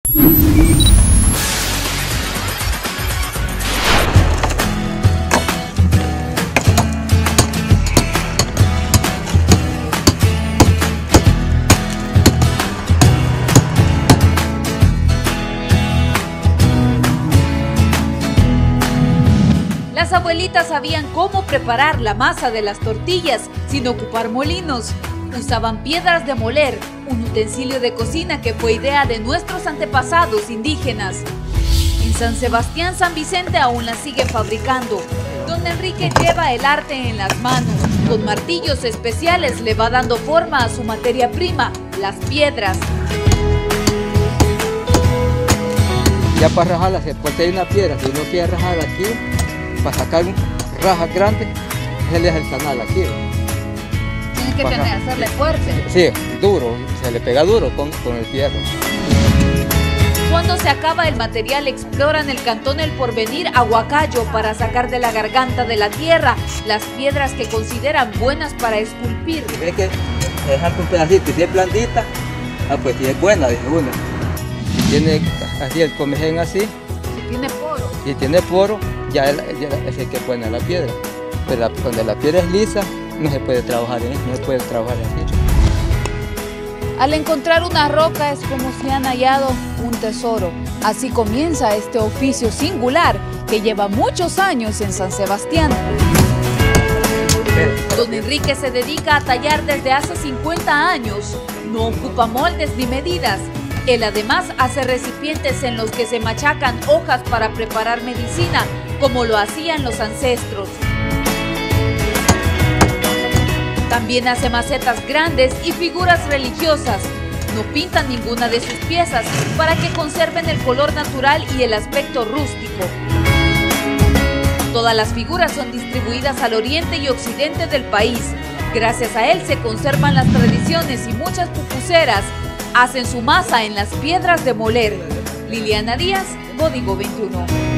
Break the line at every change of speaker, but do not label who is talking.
Las abuelitas sabían cómo preparar la masa de las tortillas sin ocupar molinos. Usaban piedras de moler, un utensilio de cocina que fue idea de nuestros antepasados indígenas. En San Sebastián, San Vicente aún las sigue fabricando. Don Enrique lleva el arte en las manos. Con martillos especiales le va dando forma a su materia prima, las piedras.
Ya para rajarla se puede tener una piedra, si uno quiere rajar aquí, para sacar rajas grandes, se le hace el canal aquí.
Tiene que hacerle fuerte.
Sí, duro, se le pega duro con el fierro.
Cuando se acaba el material, exploran el cantón El Porvenir a Huacayo para sacar de la garganta de la tierra las piedras que consideran buenas para esculpir.
Ve que dejar un pedacito y si es blandita, pues si es buena, dice uno. Si tiene así el comején así, si tiene poro, ya es el que es buena la piedra. Pero cuando la piedra es lisa, no se puede trabajar así.
Al encontrar una roca es como si han hallado un tesoro. Así comienza este oficio singular que lleva muchos años en San Sebastián. Don Enrique se dedica a tallar desde hace 50 años. No ocupa moldes ni medidas. Él además hace recipientes en los que se machacan hojas para preparar medicina, como lo hacían los ancestros. También hace macetas grandes y figuras religiosas. No pintan ninguna de sus piezas para que conserven el color natural y el aspecto rústico. Todas las figuras son distribuidas al oriente y occidente del país. Gracias a él se conservan las tradiciones y muchas pupuseras hacen su masa en las piedras de moler. Liliana Díaz, Código 21.